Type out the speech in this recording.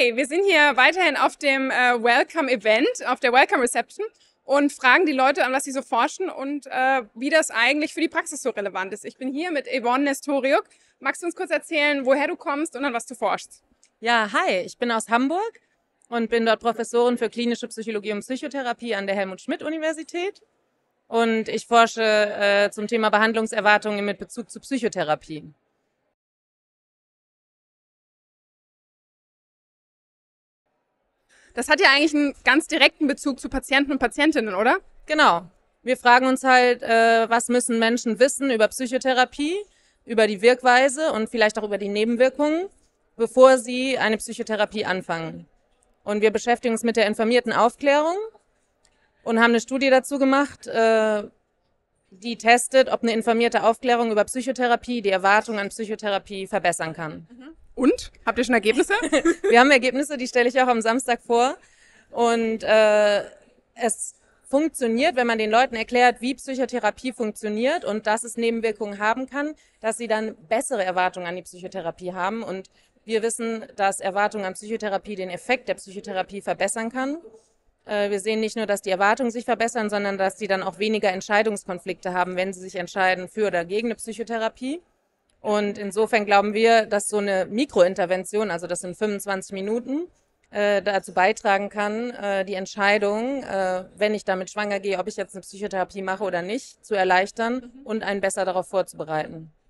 Hi, wir sind hier weiterhin auf dem Welcome-Event, auf der Welcome-Reception und fragen die Leute an, was sie so forschen und wie das eigentlich für die Praxis so relevant ist. Ich bin hier mit Yvonne Nestoriuk. Magst du uns kurz erzählen, woher du kommst und an was du forschst? Ja, hi, ich bin aus Hamburg und bin dort Professorin für klinische Psychologie und Psychotherapie an der Helmut-Schmidt-Universität. Und ich forsche zum Thema Behandlungserwartungen mit Bezug zu Psychotherapie. Das hat ja eigentlich einen ganz direkten Bezug zu Patienten und Patientinnen, oder? Genau. Wir fragen uns halt, was müssen Menschen wissen über Psychotherapie, über die Wirkweise und vielleicht auch über die Nebenwirkungen, bevor sie eine Psychotherapie anfangen. Und wir beschäftigen uns mit der informierten Aufklärung und haben eine Studie dazu gemacht, die testet, ob eine informierte Aufklärung über Psychotherapie die Erwartungen an Psychotherapie verbessern kann. Und? Habt ihr schon Ergebnisse? Wir haben Ergebnisse, die stelle ich auch am Samstag vor. Und es funktioniert, wenn man den Leuten erklärt, wie Psychotherapie funktioniert und dass es Nebenwirkungen haben kann, dass sie dann bessere Erwartungen an die Psychotherapie haben. Und wir wissen, dass Erwartungen an Psychotherapie den Effekt der Psychotherapie verbessern kann. Wir sehen nicht nur, dass die Erwartungen sich verbessern, sondern dass sie dann auch weniger Entscheidungskonflikte haben, wenn sie sich entscheiden für oder gegen eine Psychotherapie. Und insofern glauben wir, dass so eine Mikrointervention, also das sind 25 Minuten, dazu beitragen kann, die Entscheidung, wenn ich damit schwanger gehe, ob ich jetzt eine Psychotherapie mache oder nicht, zu erleichtern und einen besser darauf vorzubereiten.